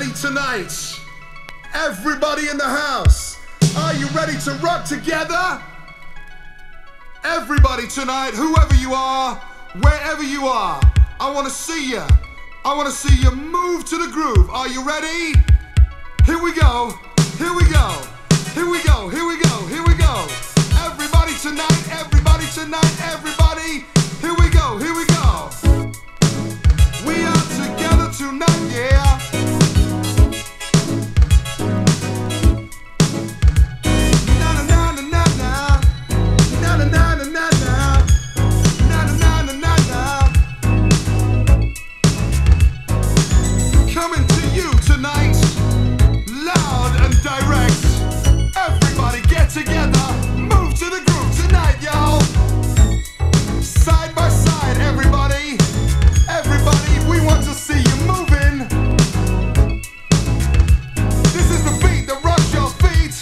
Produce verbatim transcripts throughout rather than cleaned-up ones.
ready tonight? Everybody in the house, are you ready to rock together? Everybody tonight, whoever you are, wherever you are, I want to see you. I want to see you move to the groove. Are you ready? Here we go. Here we go. Here we go. Here we go. Here we go. Everybody tonight, everybody tonight, everybody. Here we go. Here we go. We are together tonight, yeah. Together, move to the groove tonight, y'all. Side by side, everybody, everybody, we want to see you moving. This is the beat that rocks your feet.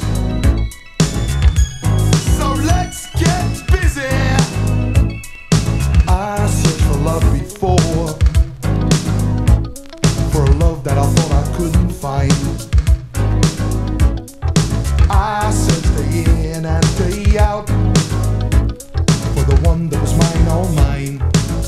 So let's get busy. I searched for love before, for a love that I thought I couldn't find. I searched day in and day out for the one that was mine, all mine.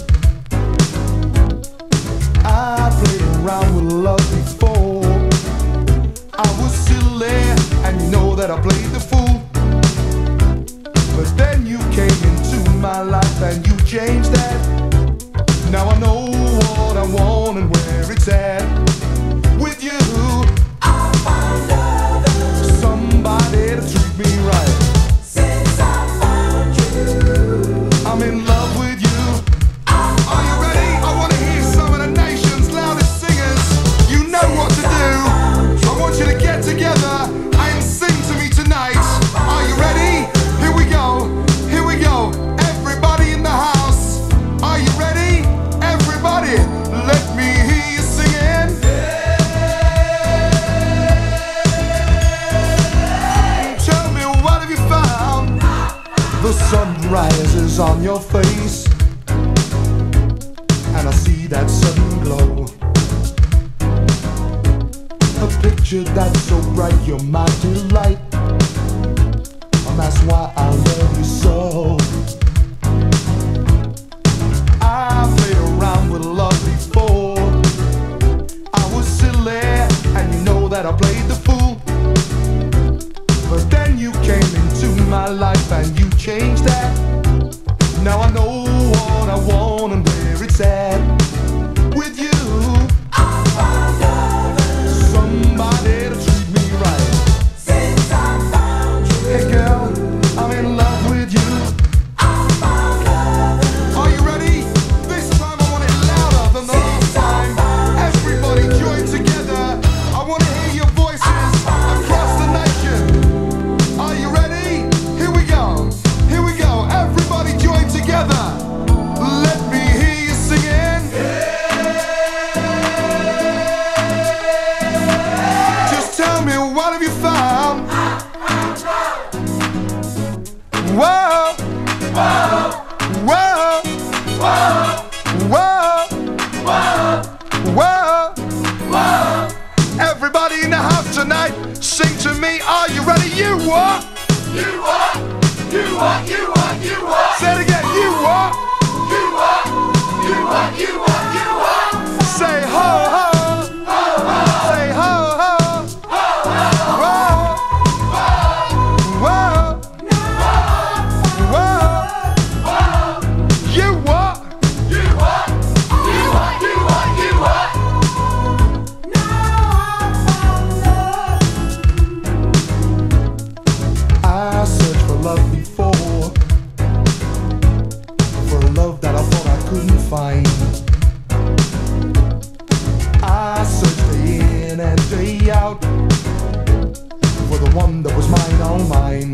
I played around with love before. I was silly, and you know that I played the fool. But then you came into my life and you changed that. Now I know what I want and where it's at. With you, I found love. Somebody to treat me right. Since I found you, I'm in love with you. Are you ready? I want to hear some of the nation's loudest singers. You know what to do. I want you to get together and sing to me tonight. Are you ready? Here we go. Here we go. Everybody in the house. Are you ready? Everybody, let me hear you singing. The sun rises on your face, and I see that sudden glow. A picture that's so bright, you're my delight, and that's why I love you so. I played around with love before. I was silly, and you know that I played the fool. But then you came into my life and you changed that. Now I know what I want and where it's at. With you, I found love. Somebody to treat me right. Since I found you. Hey girl, I'm in love with you. I found love. Are you ready? This time I want it louder than the last time. Everybody join together. I want to hear your voices across the nation. Are you ready? Here we go. Here we go. Everybody join together. Let me hear you singing. Just tell me, what have you found? Whoa. Whoa. Whoa. Whoa. Whoa. Whoa. Whoa. Everybody in the house tonight, sing to me. Are you ready? You what? You what? You what? You what? You what? Say it again. You what? You what? You what? You what? You what? Say ho ho. Ho ho. Say ho ho. Ho ho. Whoa. Whoa. Whoa. Whoa. You what? You what? You what? You what? You what? I searched for love before, for a love that I thought I couldn't find. I searched day in and day out for the one that was mine, all mine.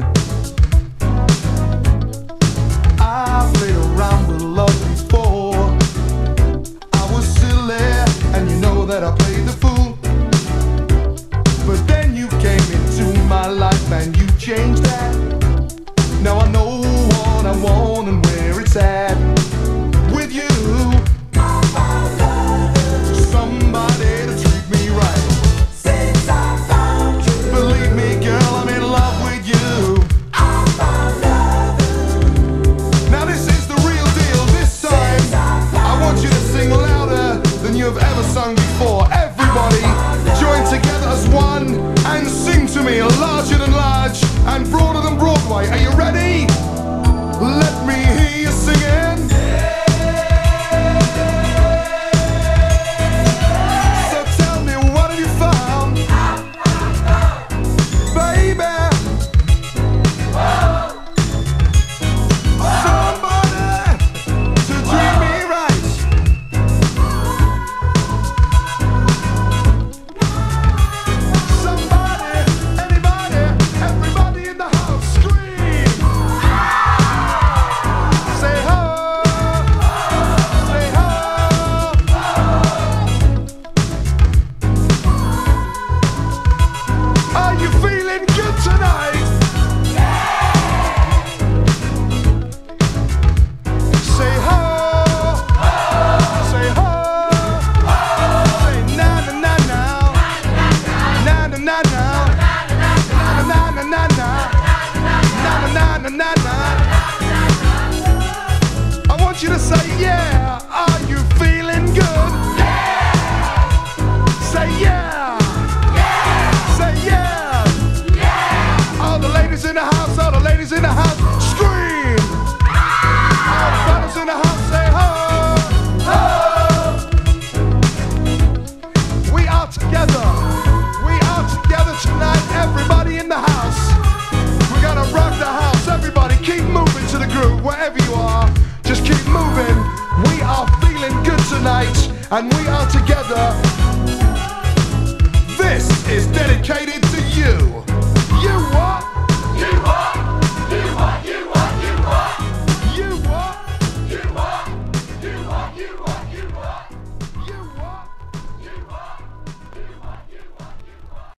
I played around with love before. I was silly, and you know that I played the fool. But then you came into my life and you changed that. Now I know what I want and where it's at. With you, somebody to treat me right. even broader than Broadway. Are you ready? Let me hear you singing. So tell me, what have you found? Baby, somebody to treat me right. Somebody, anybody, everybody in the house, scream. Say ho, say ho. Are you feeling good tonight? Say ho, say ho, say na na na na, na na na na, na na na na na, na na na na na. I want you to say yeah. Are you feeling good? Say yeah. Say yeah. All the ladies in the house, all the ladies in the house, scream. All the fellas in the house, say ho, ho. We are together. We are together tonight. Everybody in the house. We're gonna rock the house. Everybody keep moving to the groove wherever you are. Just keep moving. We are feeling good tonight, and we are together. This is dedicated